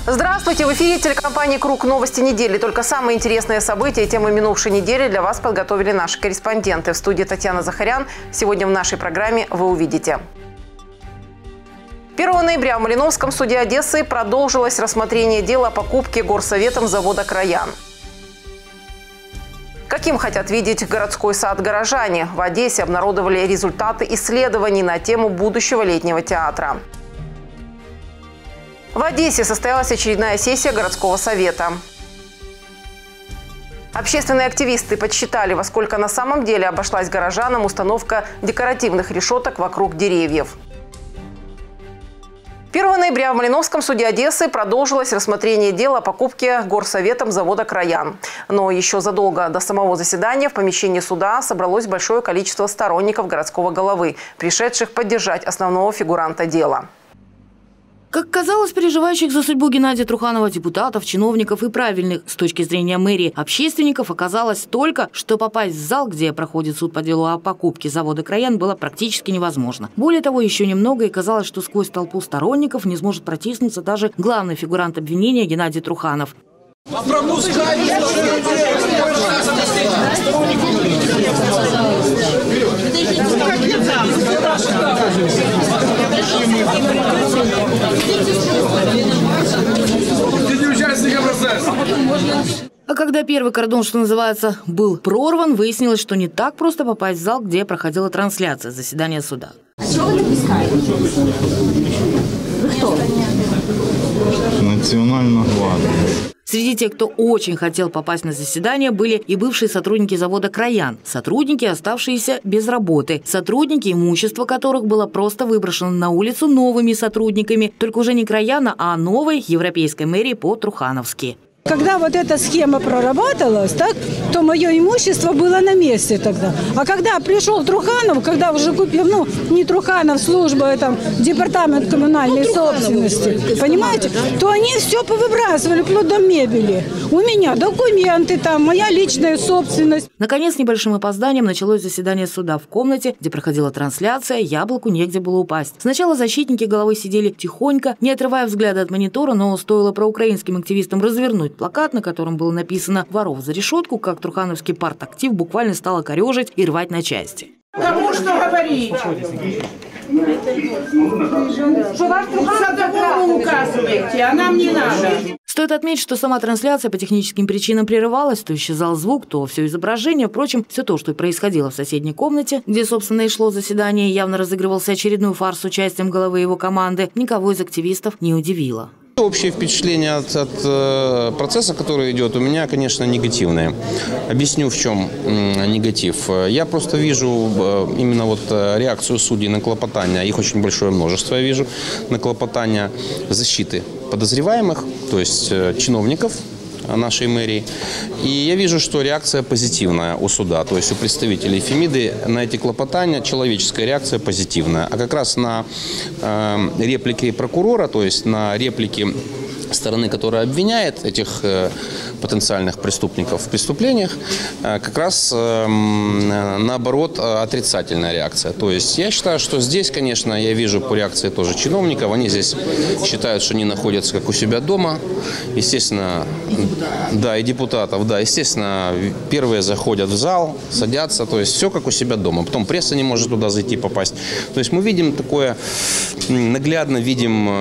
Здравствуйте! В эфире телекомпании «Круг» новости недели. Только самые интересные события и темы минувшей недели для вас подготовили наши корреспонденты. В студии Татьяна Захарян. Сегодня в нашей программе вы увидите. 1 ноября в Малиновском суде Одессы продолжилось рассмотрение дела о покупке горсоветом завода «Краян». Каким хотят видеть городской сад горожане? В Одессе обнародовали результаты исследований на тему будущего летнего театра. В Одессе состоялась очередная сессия городского совета. Общественные активисты подсчитали, во сколько на самом деле обошлась горожанам установка декоративных решеток вокруг деревьев. 1 ноября в Малиновском суде Одессы продолжилось рассмотрение дела о покупке горсоветом завода «Краян». Но еще задолго до самого заседания в помещении суда собралось большое количество сторонников городского головы, пришедших поддержать основного фигуранта дела. Как казалось, переживающих за судьбу Геннадия Труханова депутатов, чиновников и правильных с точки зрения мэрии общественников оказалось столько, что попасть в зал, где проходит суд по делу о покупке завода «Краян», было практически невозможно. Более того, еще немного, и казалось, что сквозь толпу сторонников не сможет протиснуться даже главный фигурант обвинения Геннадий Труханов. А когда первый кордон, что называется, был прорван, выяснилось, что не так просто попасть в зал, где проходила трансляция заседания суда. Что вы искали? Вы кто? Национальная гвардия. Среди тех, кто очень хотел попасть на заседание, были и бывшие сотрудники завода «Краян», сотрудники, оставшиеся без работы, сотрудники, имущество которых было просто выброшено на улицу новыми сотрудниками, только уже не «Краяна», а новой европейской мэрии по-трухановски. Когда вот эта схема прорабатывалась, так, то мое имущество было на месте тогда. А когда пришел Труханов, когда уже купил, не Труханов, служба, департамент коммунальной собственности, понимаете, то они все повыбрасывали, вплоть до мебели. У меня документы там, моя личная собственность. Наконец, небольшим опозданием началось заседание суда в комнате, где проходила трансляция, яблоку негде было упасть. Сначала защитники головы сидели тихонько, не отрывая взгляда от монитора, но стоило проукраинским активистам развернуть плакат, на котором было написано «Воров за решетку», как трухановский партактив буквально стал корежить и рвать на части. Кому что говорить? Что вас Труханову указываете, а нам не надо. Стоит отметить, что сама трансляция по техническим причинам прерывалась, то исчезал звук, то все изображение. Впрочем, все то, что и происходило в соседней комнате, где, собственно, и шло заседание, явно разыгрывался очередной фарс с участием главы его команды, никого из активистов не удивило. Общее впечатление от процесса, который идет, у меня, конечно, негативное. Объясню, в чем негатив. Я просто вижу именно реакцию судей на клопотания, их очень большое множество я вижу, на клопотания защиты подозреваемых, то есть чиновников нашей мэрии. И я вижу, что реакция позитивная у суда, то есть у представителей Фемиды на эти клопотания человеческая реакция позитивная. А как раз на реплики прокурора, то есть на реплики стороны, которая обвиняет этих потенциальных преступников в преступлениях, как раз наоборот отрицательная реакция. То есть я считаю, что здесь, конечно, я вижу по реакции тоже чиновников, они здесь считают, что они находятся как у себя дома, естественно, да, и депутатов, да, естественно, первые заходят в зал, садятся, то есть все как у себя дома. Потом пресса не может туда зайти, попасть. То есть мы видим такое, наглядно видим,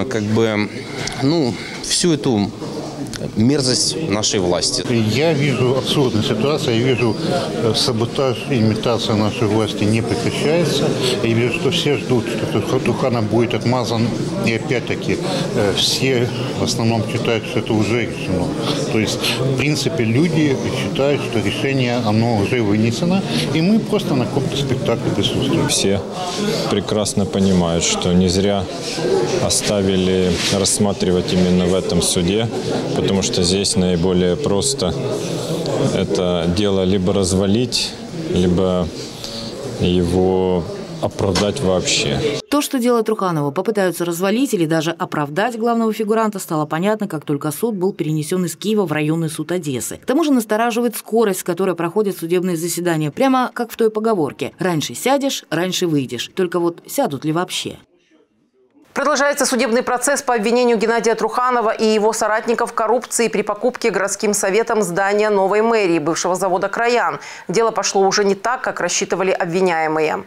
всю эту мерзость нашей власти. Я вижу абсурдную ситуацию, я вижу саботаж и имитация нашей власти не прекращается. Я вижу, что все ждут, что Труханов будет отмазан. И опять-таки все в основном считают, что это уже решено. То есть, в принципе, люди считают, что решение, оно уже вынесено, и мы просто на каком-то спектакле присутствуем. Все прекрасно понимают, что не зря оставили рассматривать именно в этом суде, потому что здесь наиболее просто это дело либо развалить, либо его оправдать вообще. То, что дело Труханова попытаются развалить или даже оправдать главного фигуранта, стало понятно, как только суд был перенесен из Киева в районный суд Одессы. К тому же настораживает скорость, с которой проходят судебные заседания, прямо как в той поговорке: «Раньше сядешь, раньше выйдешь». Только вот сядут ли вообще? Продолжается судебный процесс по обвинению Геннадия Труханова и его соратников в коррупции при покупке городским советом здания новой мэрии бывшего завода «Краян». Дело пошло уже не так, как рассчитывали обвиняемые.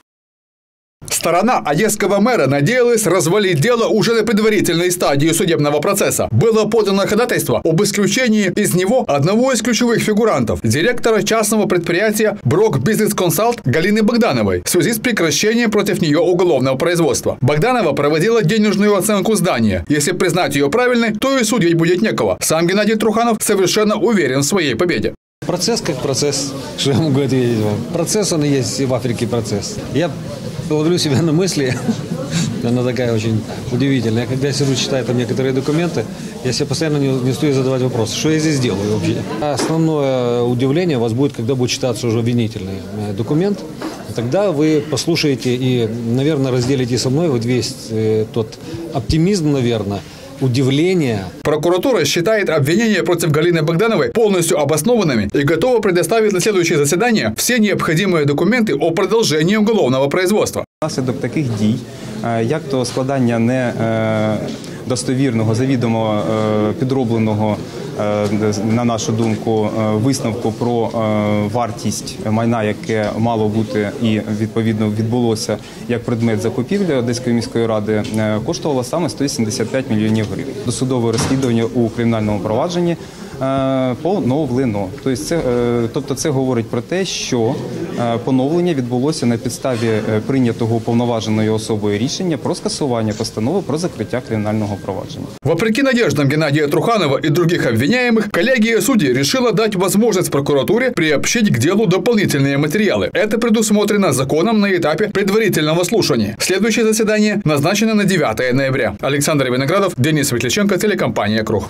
Сторона одесского мэра надеялась развалить дело уже на предварительной стадии судебного процесса. Было подано ходатайство об исключении из него одного из ключевых фигурантов – директора частного предприятия «Брок Бизнес Консалт» Галины Богдановой в связи с прекращением против нее уголовного производства. Богданова проводила денежную оценку здания. Если признать ее правильной, то и судить будет некого. Сам Геннадий Труханов совершенно уверен в своей победе. Процесс как процесс. Что я могу ответить вам? Процесс, он и есть в Африке процесс. Я ловлю себя на мысли, она такая очень удивительная. Когда я сижу, читаю там некоторые документы, я себе постоянно не устаю задавать вопрос, что я здесь делаю вообще. Основное удивление у вас будет, когда будет читаться уже обвинительный документ. Тогда вы послушаете и, наверное, разделите со мной вот весь тот оптимизм, наверное, удивление. Прокуратура считает обвинения против Галины Богдановой полностью обоснованными и готова предоставить на следующее заседание все необходимые документы о продовженні уголовного производства. Внаслідок таких дій, як то складання недостовірного, завідомо підробленого, на нашу думку, висновку про вартість майна, яке мало бути і відповідно відбулося як предмет закупівлі Одеської міської ради, коштувало саме 185 мільйонів гривень. Досудове розслідування у кримінальному провадженні поновлено. Тобто це говорить про те, що поновлення відбулося на підставі прийнятого уповноваженою особою рішення про скасування постанови про закриття кримінального провадження. Вопреки надеждам Геннадия Труханова и других обвиняемых, коллегия судей решила дать возможность прокуратуре приобщить к делу дополнительные материалы. Это предусмотрено законом на этапе предварительного слушания. Следующее заседание назначено на 9 ноября. Александр Виноградов, Денис Светличенко, телекомпания «Круг».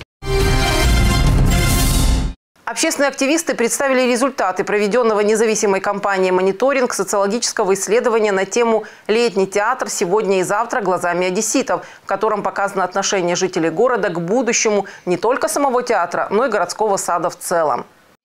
Общественные активисты представили результаты проведенного независимой компанией «Мониторинг» социологического исследования на тему «Летний театр сегодня и завтра глазами одесситов», в котором показано отношение жителей города к будущему не только самого театра, но и городского сада в целом.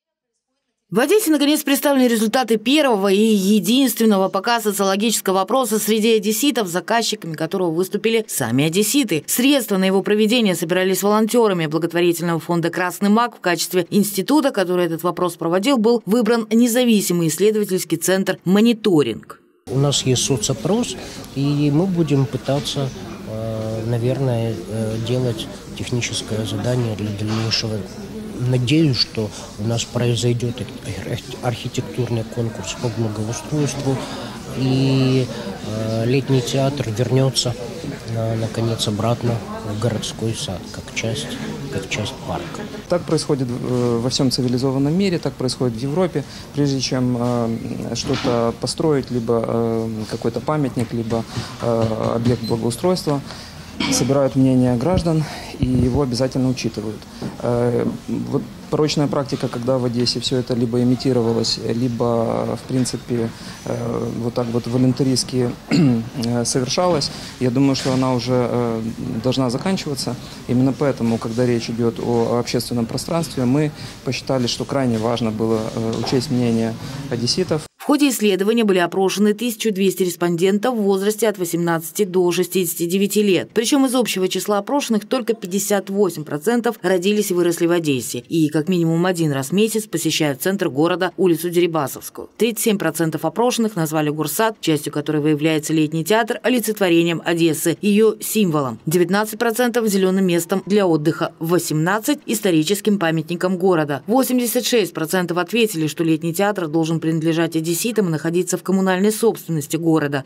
В Одессе, наконец, представлены результаты первого и единственного показа социологического опроса среди одесситов, заказчиками которого выступили сами одесситы. Средства на его проведение собирались волонтерами благотворительного фонда «Красный маг». В качестве института, который этот вопрос проводил, был выбран независимый исследовательский центр «Мониторинг». У нас есть соцопрос, и мы будем пытаться, наверное, делать техническое задание для дальнейшего. Надеюсь, что у нас произойдет архитектурный конкурс по благоустройству, и летний театр вернется, наконец, обратно в городской сад, как часть парка. Так происходит во всем цивилизованном мире, так происходит в Европе. Прежде чем что-то построить, либо какой-то памятник, либо объект благоустройства, собирают мнение граждан и его обязательно учитывают. Вот порочная практика, когда в Одессе все это либо имитировалось, либо, в принципе, вот так вот волонтеристски совершалось, я думаю, что она уже должна заканчиваться. Именно поэтому, когда речь идет о общественном пространстве, мы посчитали, что крайне важно было учесть мнение одесситов. В ходе исследования были опрошены 1200 респондентов в возрасте от 18 до 69 лет. Причем из общего числа опрошенных только 58% родились и выросли в Одессе. И как минимум один раз в месяц посещают центр города, улицу Дерибасовскую. 37% опрошенных назвали горсад, частью которого является летний театр, олицетворением Одессы, ее символом. 19% зеленым местом для отдыха, 18% историческим памятником города. 86% ответили, что летний театр должен принадлежать Одесситам и находиться в коммунальной собственности города.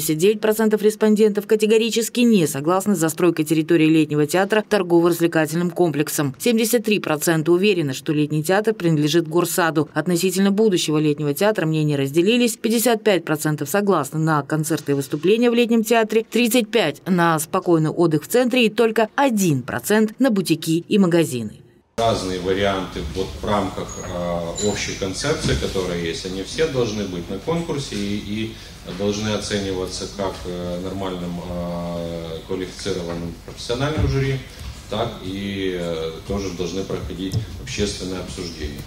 89% респондентов категорически не согласны с застройкой территории летнего театра торгово-развлекательным комплексом. 73% уверены, что летний театр принадлежит горсаду. Относительно будущего летнего театра мнения разделились. 55% согласны на концерты и выступления в летнем театре, 35% на спокойный отдых в центре и только 1% на бутики и магазины. Разные варианты вот в рамках общей концепции, которая есть, они все должны быть на конкурсе и должны оцениваться как нормальным квалифицированным профессиональным жюри, так и тоже должны проходить общественное обсуждение.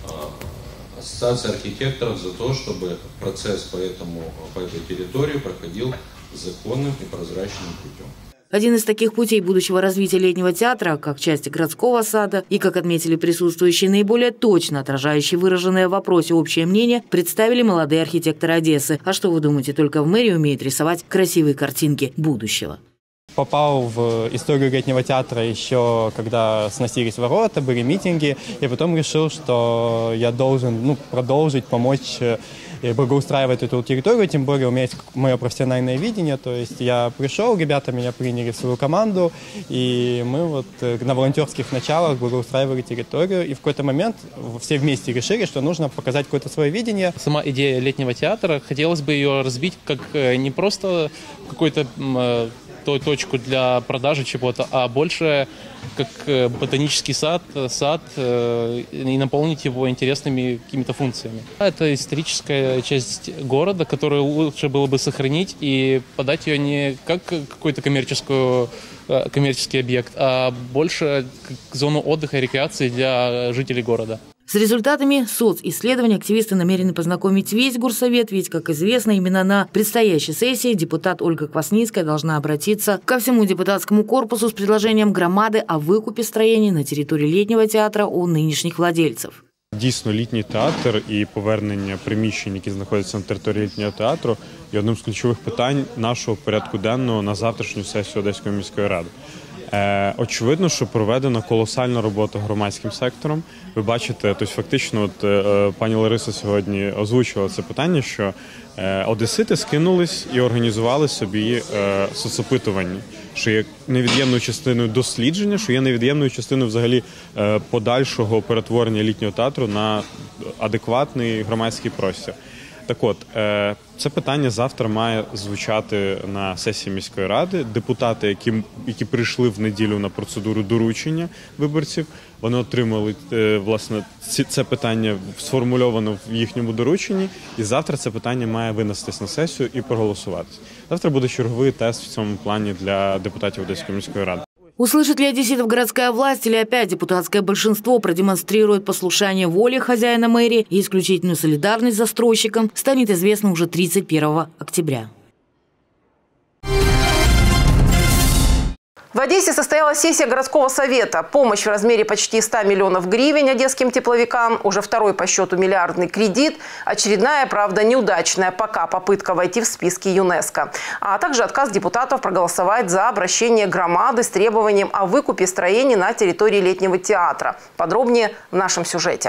Ассоциация архитекторов за то, чтобы процесс по этой территории проходил законным и прозрачным путем. Один из таких путей будущего развития летнего театра, как части городского сада и, как отметили присутствующие, наиболее точно отражающие выраженное в вопросе общее мнение, представили молодые архитекторы Одессы. А что вы думаете, только в мэрии умеют рисовать красивые картинки будущего? Попал в историю летнего театра еще, когда сносились ворота, были митинги, и потом решил, что я должен продолжить, помочь благоустраивать эту территорию, тем более у меня есть мое профессиональное видение, то есть я пришел, ребята меня приняли в свою команду, и мы на волонтерских началах благоустраивали территорию, и в какой-то момент все вместе решили, что нужно показать какое-то свое видение. Сама идея летнего театра, хотелось бы ее развить как не просто какой-то точку для продажи чего-то, а больше как ботанический сад и наполнить его интересными какими-то функциями. Это историческая часть города, которую лучше было бы сохранить и подать ее не как какой-то коммерческий объект, а больше как зону отдыха и рекреации для жителей города. С результатами социсследования активисты намерены познакомить весь горсовет, ведь, как известно, именно на предстоящей сессии депутат Ольга Квасницкая должна обратиться ко всему депутатскому корпусу с предложением громады о выкупе строений на территории летнего театра у нинішніх владельців. Дійсно, літній театр і повернення приміщень, які знаходяться на території літнього театру, є одним з ключових питань нашого порядку денного на завтрашню сесію Одеської міської ради. Очевидно, що проведена колосальна робота громадським сектором. Ви бачите, тобто фактично пані Лариса сьогодні озвучувала це питання, що одесити скинулись і організували собі соцопитування, що є невід'ємною частиною дослідження, що є невід'ємною частиною взагалі подальшого перетворення літнього театру на адекватний громадський простір. Так от, це питання завтра має звучати на сесії міської ради. Депутати, які прийшли в неділю на процедуру доручення виборців, вони отримали, власне, це питання сформульовано в їхньому дорученні, і завтра це питання має винестись на сесію і проголосуватись. Завтра буде черговий тест в цьому плані для депутатів Одеської міської ради. Услышит ли одесситов городская власть или опять депутатское большинство продемонстрирует послушание воле хозяина мэрии и исключительную солидарность с застройщиком, станет известно уже 31 октября. В Одессе состоялась сессия городского совета. Помощь в размере почти 100 миллионов гривен одесским тепловикам, уже второй по счету миллиардный кредит, очередная, правда, неудачная пока попытка войти в списки ЮНЕСКО, а также отказ депутатов проголосовать за обращение громады с требованием о выкупе строений на территории летнего театра. Подробнее в нашем сюжете.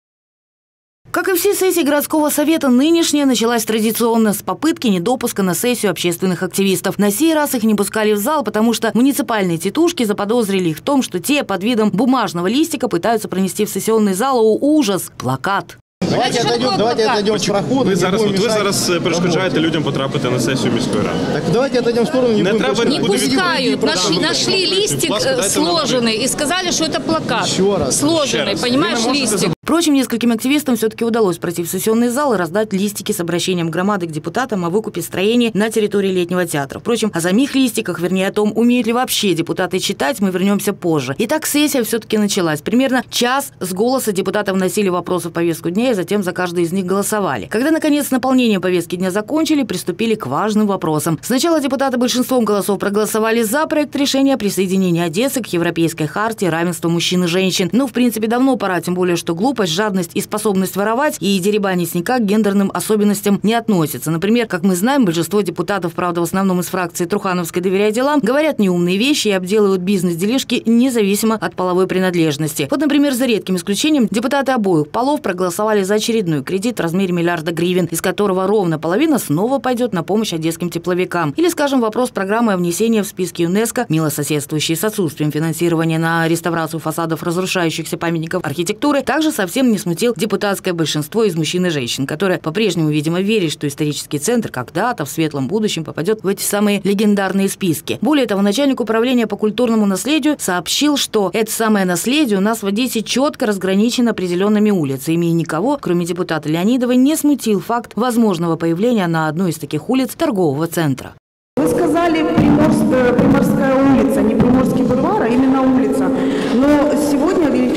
Как и все сессии городского совета, нынешняя началась традиционно с попытки недопуска на сессию общественных активистов. На сей раз их не пускали в зал, потому что муниципальные тетушки заподозрили их в том, что те под видом бумажного листика пытаются пронести в сессионный зал ужас – плакат. Давайте отойдем с прохода. Ви зараз перешкоджаєте людям потрапити на сесію міської ради. Так давайте отойдем в сторону. Не пускают. Нашли листик сложенный и сказали, что это плакат. Сложенный, понимаешь, листик. Впрочем, нескольким активистам все-таки удалось пройти в сессионный зал и раздать листики с обращением громады к депутатам о выкупе строений на территории летнего театра. Впрочем, о самих листиках, вернее о том, умеют ли вообще депутаты читать, мы вернемся позже. Итак, сессия все-таки началась. Примерно час с голоса депутатов вносили вопросы в повестку дня и затем за каждый из них голосовали. Когда, наконец, наполнение повестки дня закончили, приступили к важным вопросам. Сначала депутаты большинством голосов проголосовали за проект решения о присоединении Одессы к Европейской хартии равенства мужчин и женщин. Ну, в принципе, давно пора, тем более, что глупость, жадность и способность воровать и деребанить никак к гендерным особенностям не относятся. Например, как мы знаем, большинство депутатов, правда, в основном из фракции Трухановской «Доверяя делам», говорят неумные вещи и обделывают бизнес-делишки независимо от половой принадлежности. Вот, например, за редким исключением, депутаты обоих полов проголосовали за очередной кредит в размере миллиарда гривен, из которого ровно половина снова пойдет на помощь одесским тепловикам. Или, скажем, вопрос программы о внесении в списки ЮНЕСКО, мило соседствующей с отсутствием финансирования на реставрацию фасадов разрушающихся памятников архитектуры, также совсем не смутил депутатское большинство из мужчин и женщин, которое по-прежнему, видимо, верит, что исторический центр когда-то в светлом будущем попадет в эти самые легендарные списки. Более того, начальник управления по культурному наследию сообщил, что это самое наследие у нас в Одессе четко разграничено определенными улицами, и никого, кроме депутата Леонидовой, не смутил факт возможного появления на одной из таких улиц торгового центра. Вы сказали Приморская улица, не Приморский бульвар, а именно улица. Но сегодня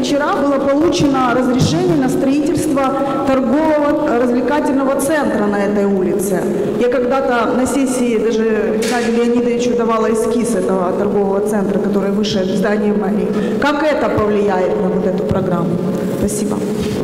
вчера было получено разрешение на строительство торгового развлекательного центра на этой улице. Я когда-то на сессии даже Геннадию Леонидовичу давала эскиз этого торгового центра, который выше здания мэрии. Как это повлияет на вот эту программу? Спасибо.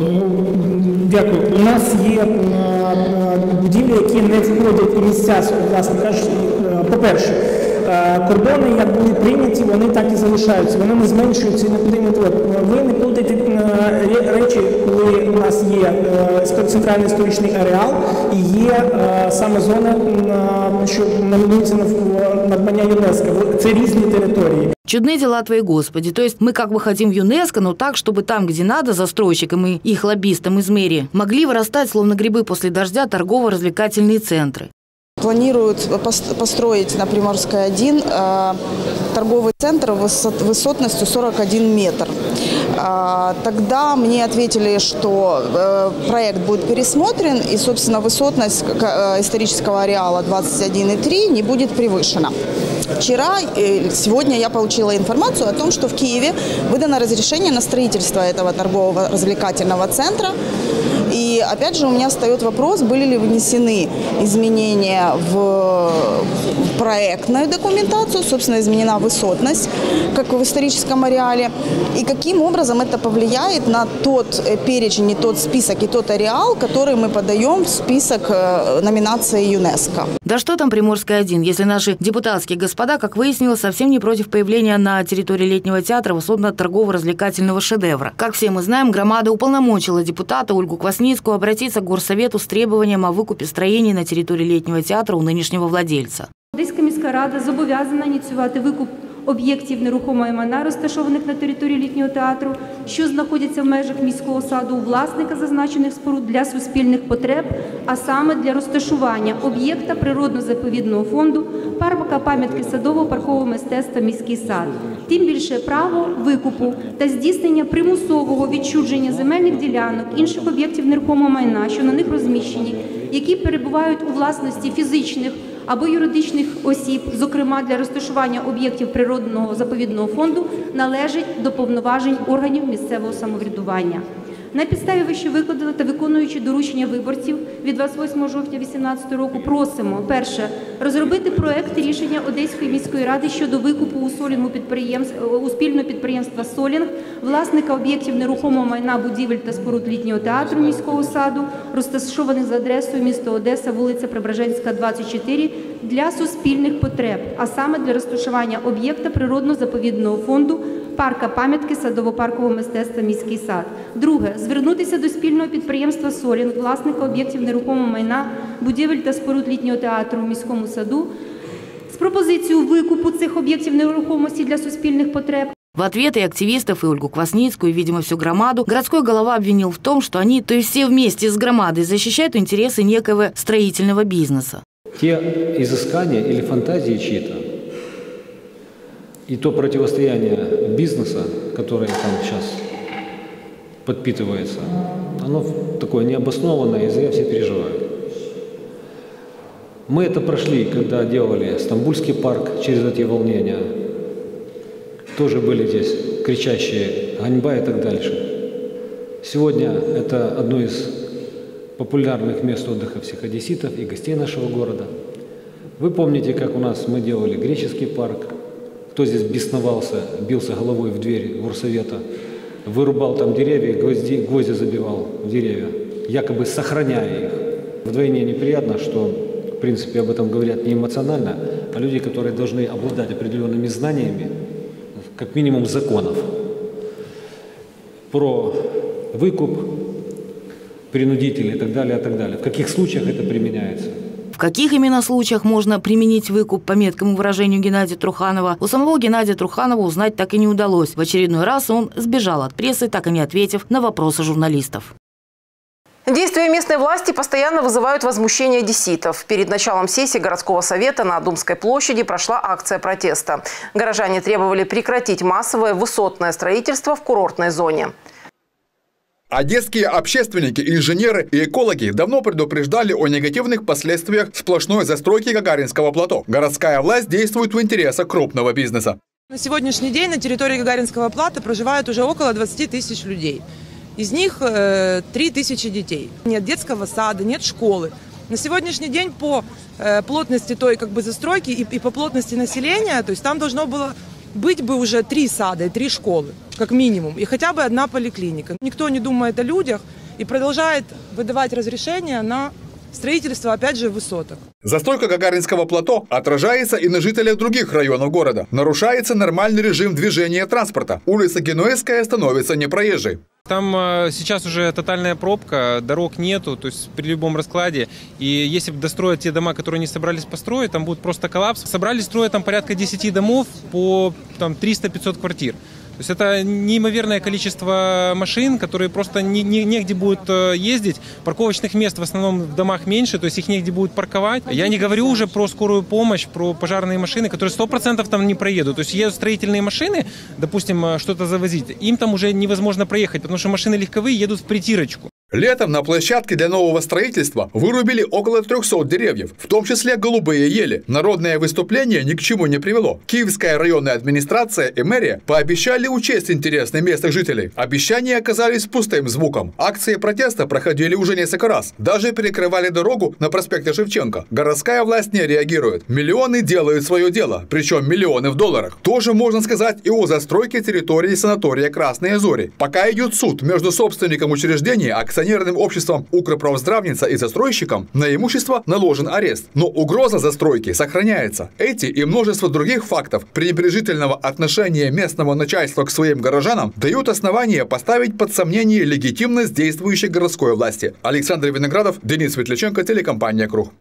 Дякую. У нас є будівлі, які не входять у місця, власне кажучи, по-перше, кордони, як були прийняті, вони так і залишаються, вони не зменшуються і не потрібно. Ви не плутайте речі, коли у нас є центральний історичний ареал і є саме зона, що номінується на надбання ЮНЕСКО. Це різні території. Чудны дела твои, Господи. То есть мы как бы хотим в ЮНЕСКО, но так, чтобы там, где надо, застройщикам и их лоббистам из мэрии, могли вырастать, словно грибы после дождя, торгово-развлекательные центры. Планируют построить на Приморской 1 торговый центр высотностью 41 метр. Тогда мне ответили, что проект будет пересмотрен и, собственно, высотность исторического ареала 21,3 не будет превышена. Сегодня я получила информацию о том, что в Киеве выдано разрешение на строительство этого торгового развлекательного центра. И опять же у меня встает вопрос, были ли внесены изменения в проектную документацию, собственно, изменена высотность, как в историческом ареале, и каким образом это повлияет на тот перечень, и тот список, и тот ареал, который мы подаем в список номинации ЮНЕСКО. Да что там Приморская 1, если наши депутатские господа, как выяснилось, совсем не против появления на территории летнего театра высотно-торгово-развлекательного шедевра. Как все мы знаем, громада уполномочила депутата Ольгу Квасницкую обратиться к Горсовету с требованием о выкупе строений на территории летнего театра у нынешнего владельца. Одеська міська рада зобов'язана ініціювати викуп об'єктів нерухомого майна, розташованих на території літнього театру, що знаходяться в межах міського саду у власника зазначених споруд для суспільних потреб, а саме для розташування об'єкта природно-заповідного фонду, парка пам'ятки садово-паркового мистецтва «Міський сад». Тим більше право викупу та здійснення примусового відчуження земельних ділянок, інших об'єктів нерухомого майна, що на них розміщені, які перебувають у власності фізичних або юридичних осіб, зокрема для розташування об'єктів природного заповідного фонду, належить до повноважень органів місцевого самоврядування. На підставі вищевикладеного та виконуючи доручення виборців від 28 жовтня 2018 року просимо, перше, розробити проект рішення Одеської міської ради щодо викупу у спільного підприємства «Солінг» власника об'єктів нерухомого майна, будівель та споруд літнього театру міського саду, розташованих за адресою місто Одеса, вулиця Преображенська, 24, для суспільних потреб, а саме для розташування об'єкта природно-заповідного фонду, парка пам'ятки садово-паркового мистецтва «Міський сад». Друге, звернутися до спільного підприємства «Солінг», власника об'єктів нерухомого майна, будівель та споруд літнього театру у міському саду, з пропозицією викупу цих об'єктів нерухомості для суспільних потреб. В ответ и активистов, и Ольгу Квасницкую, и, видимо, всю громаду, городской голова обвинил в том, что они, то есть все вместе с громадой, защищают интересы некого строительного бизнеса. Те изыскания или фантазии чьи-то, и то противостояние бизнеса, которое там сейчас подпитывается, оно такое необоснованное, и зря все переживают. Мы это прошли, когда делали Стамбульский парк через эти волнения. Тоже были здесь кричащие «ганьба» и так дальше. Сегодня это одно из популярных мест отдыха всех одесситов и гостей нашего города. Вы помните, как у нас мы делали греческий парк, кто здесь бесновался, бился головой в дверь горсовета, вырубал там деревья, гвозди забивал в деревья, якобы сохраняя их. Вдвойне неприятно, что, в принципе, об этом говорят не эмоционально, а люди, которые должны обладать определенными знаниями, как минимум законов, про выкуп, принудители и так далее, и так далее. В каких случаях это применяется? В каких именно случаях можно применить выкуп, по меткому выражению Геннадия Труханова, у самого Геннадия Труханова узнать так и не удалось. В очередной раз он сбежал от прессы, так и не ответив на вопросы журналистов. Действия местной власти постоянно вызывают возмущение одесситов. Перед началом сессии городского совета на Думской площади прошла акция протеста. Горожане требовали прекратить массовое высотное строительство в курортной зоне. Одесские общественники, инженеры и экологи давно предупреждали о негативных последствиях сплошной застройки Гагаринского плато. Городская власть действует в интересах крупного бизнеса. На сегодняшний день на территории Гагаринского плато проживает уже около 20 тысяч людей. Из них 3 тысячи детей. Нет детского сада, нет школы. На сегодняшний день по плотности той застройки и по плотности населения, то есть там должно было быть бы уже 3 сада и 3 школы, как минимум, и хотя бы 1 поликлиника. Никто не думает о людях и продолжает выдавать разрешения на строительство, опять же, высоток. Застройка Гагаринского плато отражается и на жителях других районов города. Нарушается нормальный режим движения транспорта. Улица Генуэзская становится непроезжей. Там сейчас уже тотальная пробка, дорог нету, то есть при любом раскладе. И если достроят те дома, которые не собрались построить, там будет просто коллапс. Собрались строить там порядка 10 домов по 300-500 квартир. То есть это неимоверное количество машин, которые просто негде будут ездить. Парковочных мест в основном в домах меньше, то есть их негде будет парковать. Я не говорю уже про скорую помощь, про пожарные машины, которые 100% там не проедут. То есть едут строительные машины, допустим, что-то завозить, им там уже невозможно проехать, потому что машины легковые едут в притирочку. Летом на площадке для нового строительства вырубили около 300 деревьев, в том числе голубые ели. Народное выступление ни к чему не привело. Киевская районная администрация и мэрия пообещали учесть интересы местных жителей. Обещания оказались пустым звуком. Акции протеста проходили уже несколько раз. Даже перекрывали дорогу на проспекте Шевченко. Городская власть не реагирует. Миллионы делают свое дело, причем миллионы в долларах. Тоже можно сказать и о застройке территории санатория «Красные Зори». Пока идет суд между собственником учреждения, акционерным обществом «Укрправздравница» и застройщиком, на имущество наложен арест. Но угроза застройки сохраняется. Эти и множество других фактов пренебрежительного отношения местного начальства к своим горожанам дают основания поставить под сомнение легитимность действующей городской власти. Александр Виноградов, Денис Светляченко, телекомпания «Круг».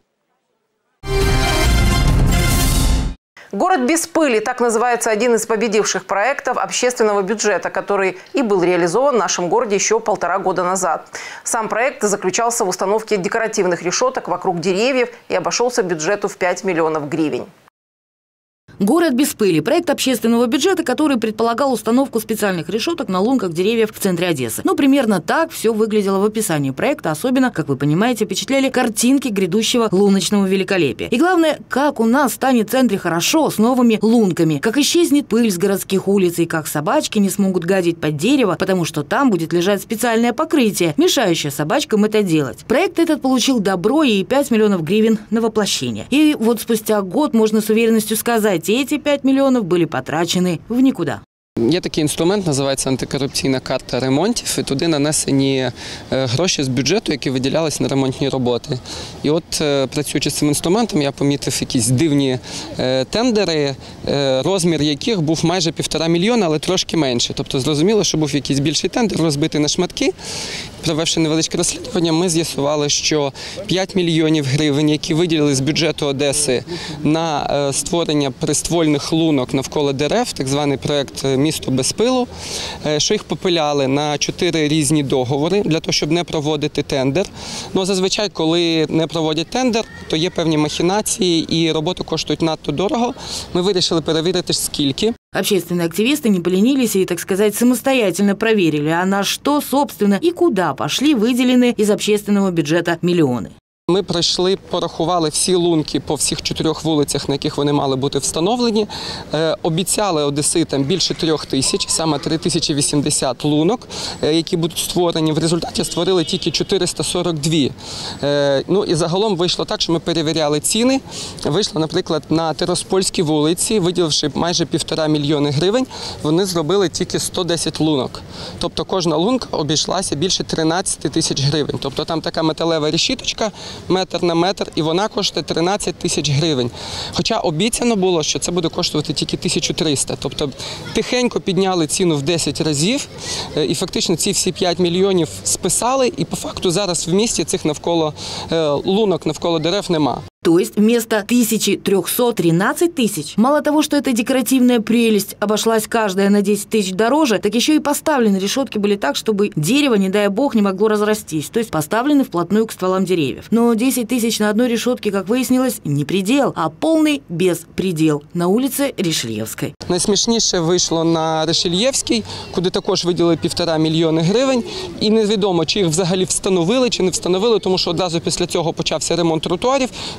«Город без пыли» – так называется один из победивших проектов общественного бюджета, который и был реализован в нашем городе еще 1,5 года назад. Сам проект заключался в установке декоративных решеток вокруг деревьев и обошелся бюджету в 5 миллионов гривен. «Город без пыли» – проект общественного бюджета, который предполагал установку специальных решеток на лунках деревьев в центре Одессы. Ну, примерно так все выглядело в описании проекта. Особенно, как вы понимаете, впечатляли картинки грядущего луночного великолепия. И главное, как у нас станет в центре хорошо с новыми лунками, как исчезнет пыль с городских улиц и как собачки не смогут гадить под дерево, потому что там будет лежать специальное покрытие, мешающее собачкам это делать. Проект этот получил добро и 5 миллионов гривен на воплощение. И вот спустя год можно с уверенностью сказать, эти 5 мільйонів були потрачені в нікуди. Є такий інструмент, називається антикорупційна карта ремонтів, і туди нанесені гроші з бюджету, які виділялись на ремонтні роботи. І от, працюючи з цим інструментом, я помітив якісь дивні тендери, розмір яких був майже 1,5 мільйона, але трошки менше. Тобто, зрозуміло, що був якийсь більший тендер, розбитий на шматки. Провівши невеличке розслідування, ми з'ясували, що 5 мільйонів гривень, які виділили з бюджету Одеси на створення приствольних лунок навколо дерев, так званий проєкт «Місто без пилу», що їх попиляли на 4 різні договори для того, щоб не проводити тендер. Ну, зазвичай, коли не проводять тендер, то є певні махінації і роботи коштують надто дорого. Ми вирішили перевірити, скільки. Общественные активисты не поленились и, так сказать, самостоятельно проверили, а на что, собственно, и куда пошли выделенные из общественного бюджета миллионы. Ми пройшли, порахували всі лунки по всіх 4 вулицях, на яких вони мали бути встановлені. Обіцяли одеситам більше 3 тисяч, саме 3080 лунок, які будуть створені. В результаті створили тільки 442. Ну і загалом вийшло так, що ми перевіряли ціни. Вийшло, наприклад, на Тераспольській вулиці, виділивши майже 1,5 мільйони гривень, вони зробили тільки 110 лунок. Тобто кожна лунка обійшлася більше 13 тисяч гривень. Тобто там така металева решіточка, метр на метр, і вона коштує 13 тисяч гривень. Хоча обіцяно було, що це буде коштувати тільки 1300. Тобто тихенько підняли ціну в 10 разів, і фактично ці всі 5 мільйонів списали, і по факту зараз в місті цих навколо лунок, навколо дерев нема. То есть вместо 1300 – 13 тысяч. Мало того, что эта декоративная прелесть обошлась каждая на 10 тысяч дороже, так еще и поставлены решетки были так, чтобы дерево, не дай бог, не могло разрастись. То есть поставлены вплотную к стволам деревьев. Но 10 тысяч на одной решетке, как выяснилось, не предел, а полный беспредел на улице Ришельєвській. Найсмішніше вийшло на Ришельєвській, куди також виділили 1,5 мільйони гривень. І невідомо, чи їх взагалі встановили, чи не встановили, тому що одразу після цього почався ремонт тротуарів. І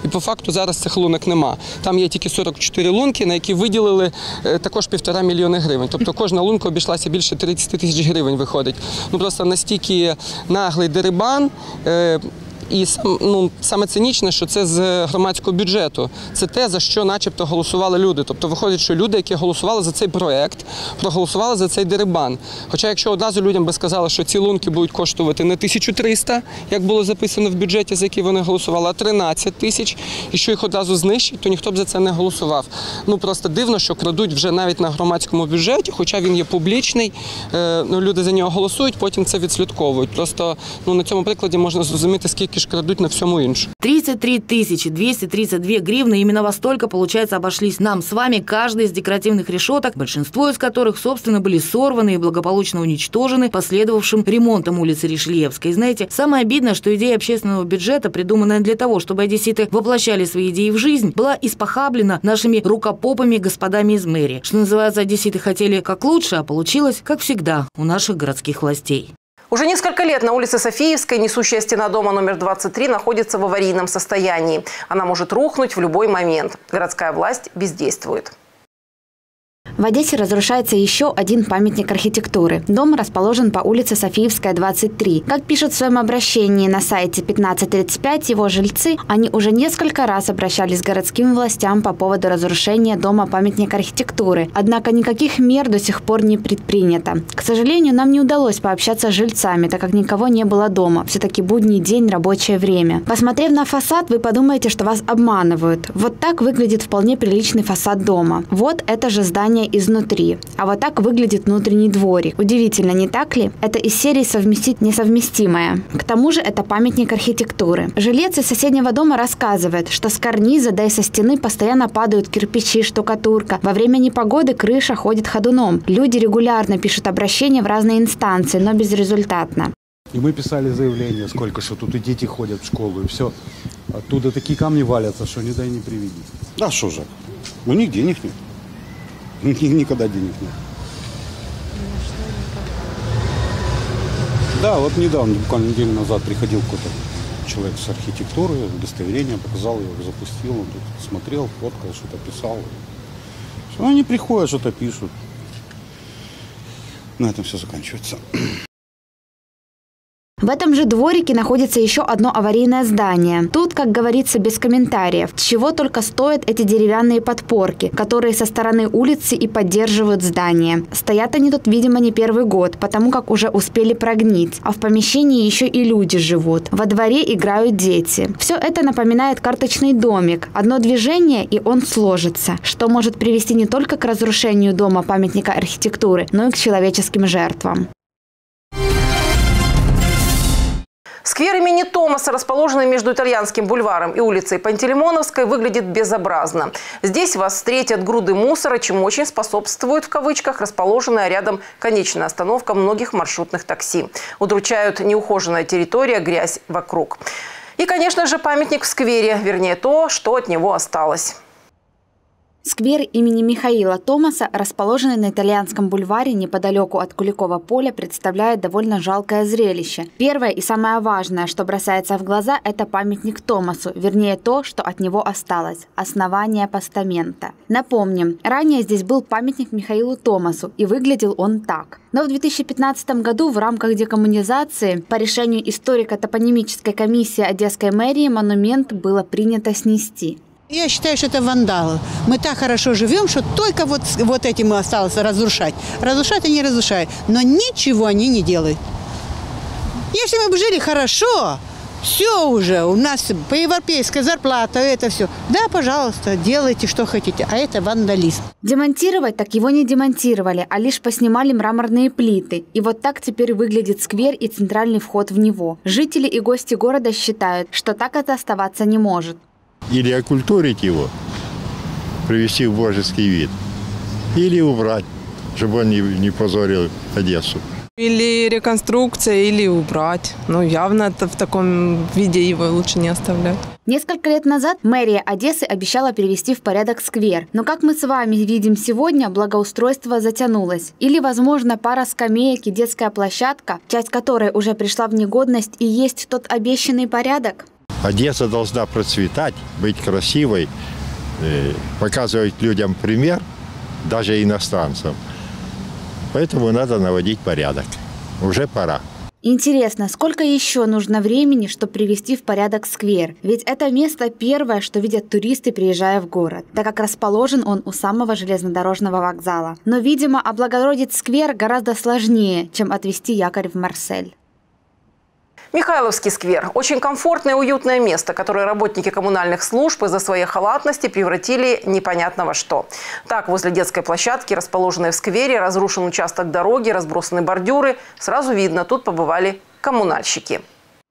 по факту зараз цих лунок нема. Там є тільки 44 лунки, на які виділили також 1,5 мільйони гривень. Тобто кожна лунка обійшлася більше 30 тисяч гривень виходить. Ну просто настільки наглий дерибан. І саме цинічне, що це з громадського бюджету. Це те, за що начебто голосували люди. Тобто виходить, що люди, які голосували за цей проєкт, проголосували за цей дерибан. Хоча якщо одразу людям би сказали, що ці лунки будуть коштувати не 1300, як було записано в бюджеті, за який вони голосували, а 13 тисяч, і що їх одразу знищать, то ніхто б за це не голосував. Ну просто дивно, що крадуть вже навіть на громадському бюджеті, хоча він є публічний, люди за нього голосують, потім це відслідковують. Просто на цьому прикладі можна зрозуміти, скільки крадут на всему иншу. 33 232 гривны. Именно во столько, получается, обошлись нам с вами каждый из декоративных решеток, большинство из которых, собственно, были сорваны и благополучно уничтожены последовавшим ремонтом улицы Ришельевской. Знаете, самое обидное, что идея общественного бюджета, придуманная для того, чтобы одесситы воплощали свои идеи в жизнь, была испохаблена нашими рукопопами господами из мэрии. Что называется, одесситы хотели как лучше, а получилось, как всегда, у наших городских властей. Уже несколько лет на улице Софиевской несущая стена дома номер 23 находится в аварийном состоянии. Она может рухнуть в любой момент. Городская власть бездействует. В Одессе разрушается еще один памятник архитектуры. Дом расположен по улице Софиевская, 23. Как пишут в своем обращении на сайте 1535 его жильцы, они уже несколько раз обращались к городским властям по поводу разрушения дома памятника архитектуры. Однако никаких мер до сих пор не предпринято. К сожалению, нам не удалось пообщаться с жильцами, так как никого не было дома. Все-таки будний день, рабочее время. Посмотрев на фасад, вы подумаете, что вас обманывают. Вот так выглядит вполне приличный фасад дома. Вот это же здание изнутри. А вот так выглядит внутренний дворик. Удивительно, не так ли? Это из серии «Совместить несовместимое». К тому же это памятник архитектуры. Жилец из соседнего дома рассказывает, что с карниза, да и со стены постоянно падают кирпичи, штукатурка. Во время непогоды крыша ходит ходуном. Люди регулярно пишут обращения в разные инстанции, но безрезультатно. И мы писали заявление, сколько, что тут и дети ходят в школу, и все. Оттуда такие камни валятся, что не дай не приведи. Да что же, у них денег нет. Никогда денег нет. Да, вот недавно, буквально неделю назад, приходил какой-то человек с архитектуры, удостоверение показал, я его запустил, он тут смотрел, фоткал, что-то писал. Они приходят, что-то пишут. На этом все заканчивается. В этом же дворике находится еще одно аварийное здание. Тут, как говорится, без комментариев. Чего только стоят эти деревянные подпорки, которые со стороны улицы и поддерживают здание. Стоят они тут, видимо, не первый год, потому как уже успели прогнить. А в помещении еще и люди живут. Во дворе играют дети. Все это напоминает карточный домик. Одно движение, и он сложится, что может привести не только к разрушению дома памятника архитектуры, но и к человеческим жертвам. Сквер имени Томаса, расположенный между Итальянским бульваром и улицей Пантелеймоновской, выглядит безобразно. Здесь вас встретят груды мусора, чему очень способствует, в кавычках, расположенная рядом конечная остановка многих маршрутных такси. Удручают неухоженная территория, грязь вокруг. И, конечно же, памятник в сквере, вернее, то, что от него осталось. Сквер имени Михаила Томаса, расположенный на Итальянском бульваре неподалеку от Куликова поля, представляет довольно жалкое зрелище. Первое и самое важное, что бросается в глаза, это памятник Томасу, вернее то, что от него осталось – основание постамента. Напомним, ранее здесь был памятник Михаилу Томасу, и выглядел он так. Но в 2015 году в рамках декоммунизации по решению историко-топонимической комиссии Одесской мэрии монумент было принято снести. Я считаю, что это вандалы. Мы так хорошо живем, что только вот этим осталось разрушать. Разрушать они разрушают, но ничего они не делают. Если мы бы жили хорошо, все уже, у нас по-европейской зарплата, это все. Да, пожалуйста, делайте, что хотите, а это вандализм. Демонтировать так его не демонтировали, а лишь поснимали мраморные плиты. И вот так теперь выглядит сквер и центральный вход в него. Жители и гости города считают, что так это оставаться не может. Или окультурить его, привести в божеский вид, или убрать, чтобы он не позорил Одессу. Или реконструкция, или убрать. Но явно в таком виде его лучше не оставлять. Несколько лет назад мэрия Одессы обещала привести в порядок сквер. Но, как мы с вами видим сегодня, благоустройство затянулось. Или, возможно, пара скамеек и детская площадка, часть которой уже пришла в негодность, и есть тот обещанный порядок? Одесса должна процветать, быть красивой, показывать людям пример, даже иностранцам. Поэтому надо наводить порядок. Уже пора. Интересно, сколько еще нужно времени, чтобы привести в порядок сквер? Ведь это место первое, что видят туристы, приезжая в город, так как расположен он у самого железнодорожного вокзала. Но, видимо, облагородить сквер гораздо сложнее, чем отвезти якорь в Марсель. Михайловский сквер – очень комфортное и уютное место, которое работники коммунальных служб из-за своей халатности превратили непонятно во что. Так, возле детской площадки, расположенной в сквере, разрушен участок дороги, разбросаны бордюры. Сразу видно, тут побывали коммунальщики.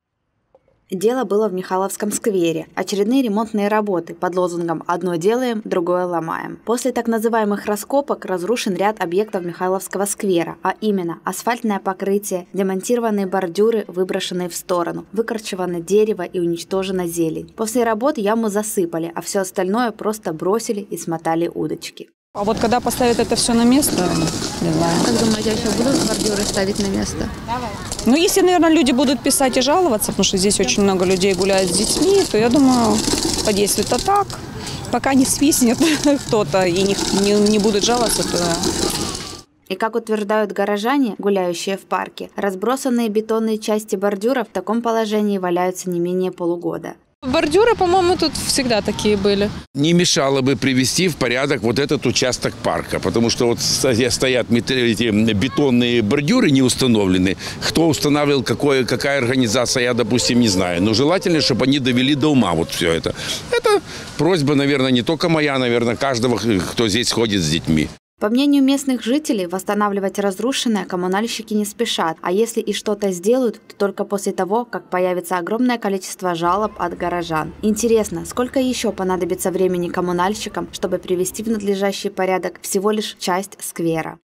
Дело было в Михайловском сквере. Очередные ремонтные работы под лозунгом «Одно делаем, другое ломаем». После так называемых раскопок разрушен ряд объектов Михайловского сквера, а именно асфальтное покрытие, демонтированные бордюры, выброшенные в сторону, выкорчевано дерево и уничтожена зелень. После работ яму засыпали, а все остальное просто бросили и смотали удочки. А вот когда поставят это все на место, не знаю. Как думаете, еще будут бордюры ставить на место? Ну, если, наверное, люди будут писать и жаловаться, потому что здесь очень много людей гуляют с детьми, то, я думаю, подействует а так. Пока не свистнет кто-то и не будут жаловаться, то... И как утверждают горожане, гуляющие в парке, разбросанные бетонные части бордюра в таком положении валяются не менее полугода. Бордюры, по-моему, тут всегда такие были. Не мешало бы привести в порядок вот этот участок парка, потому что вот стоят эти бетонные бордюры не установлены. Кто устанавливал, какая организация, я, допустим, не знаю. Но желательно, чтобы они довели до ума вот все это. Это просьба, наверное, не только моя, наверное, каждого, кто здесь ходит с детьми. По мнению местных жителей, восстанавливать разрушенное коммунальщики не спешат, а если и что-то сделают, то только после того, как появится огромное количество жалоб от горожан. Интересно, сколько еще понадобится времени коммунальщикам, чтобы привести в надлежащий порядок всего лишь часть сквера?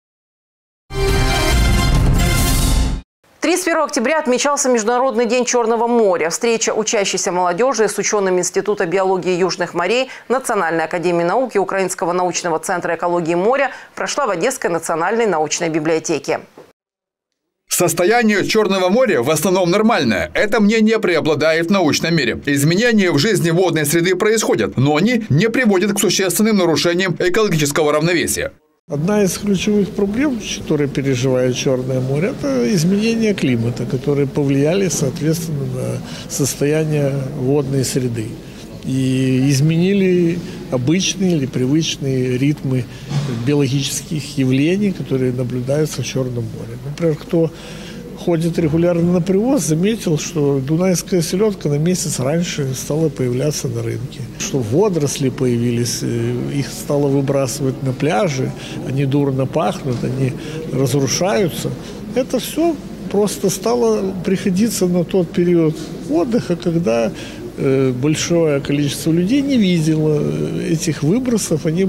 31 октября отмечался Международный день Черного моря. Встреча учащейся молодежи с учеными Института биологии южных морей, Национальной академии наук и Украинского научного центра экологии моря прошла в Одесской национальной научной библиотеке. Состояние Черного моря в основном нормальное. Это мнение преобладает в научном мире. Изменения в жизни водной среды происходят, но они не приводят к существенным нарушениям экологического равновесия. Одна из ключевых проблем, которые переживает Черное море, это изменения климата, которые повлияли, соответственно, на состояние водной среды. И изменили обычные или привычные ритмы биологических явлений, которые наблюдаются в Черном море. Например, кто ходит регулярно на привоз, заметил, что дунайская селедка на месяц раньше стала появляться на рынке. Что водоросли появились, их стало выбрасывать на пляжи, они дурно пахнут, они разрушаются. Это все просто стало приходиться на тот период отдыха, когда большое количество людей не видело этих выбросов, они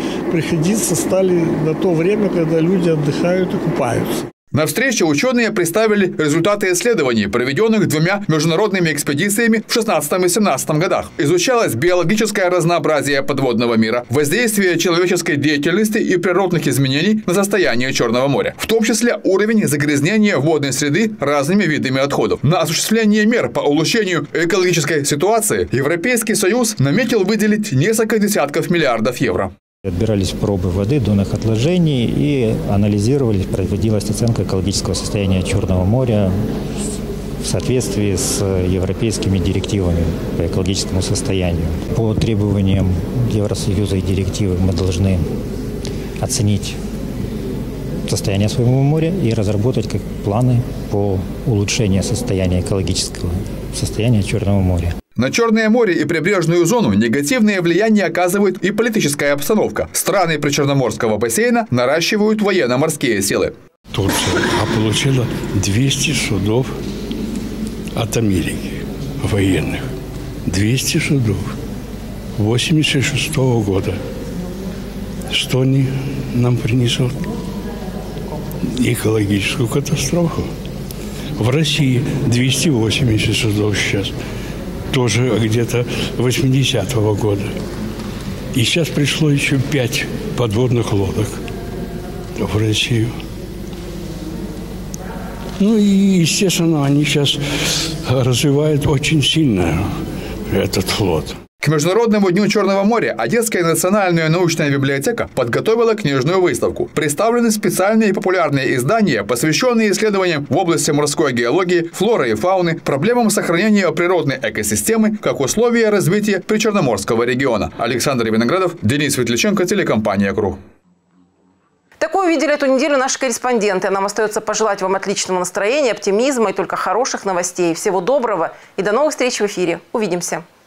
стали на то время, когда люди отдыхают и купаются. На встрече ученые представили результаты исследований, проведенных двумя международными экспедициями в 2016 и 2017 годах. Изучалось биологическое разнообразие подводного мира, воздействие человеческой деятельности и природных изменений на состояние Черного моря, в том числе уровень загрязнения водной среды разными видами отходов. На осуществление мер по улучшению экологической ситуации Европейский Союз наметил выделить несколько десятков миллиардов евро. Отбирались пробы воды, донных отложений и анализировались, проводилась оценка экологического состояния Черного моря в соответствии с европейскими директивами по экологическому состоянию. По требованиям Евросоюза и директивы мы должны оценить состояние своего моря и разработать планы по улучшению состояния экологического состояния Черного моря. На Черное море и прибрежную зону негативное влияние оказывает и политическая обстановка. Страны Причерноморского бассейна наращивают военно-морские силы. Турция получила 200 судов от Америки военных. 200 судов. 1986 года. Что они нам принесут? Экологическую катастрофу. В России 280 судов сейчас. Тоже где-то 80-го года. И сейчас пришло еще 5 подводных лодок в Россию. Ну и, естественно, они сейчас развивают очень сильно этот флот. К Международному дню Черного моря Одесская национальная научная библиотека подготовила книжную выставку. Представлены специальные и популярные издания, посвященные исследованиям в области морской геологии, флоры и фауны, проблемам сохранения природной экосистемы как условия развития Причерноморского региона. Александр Виноградов, Денис Светличенко, телекомпания «Круг». Такое увидели эту неделю наши корреспонденты. Нам остается пожелать вам отличного настроения, оптимизма и только хороших новостей. Всего доброго и до новых встреч в эфире. Увидимся.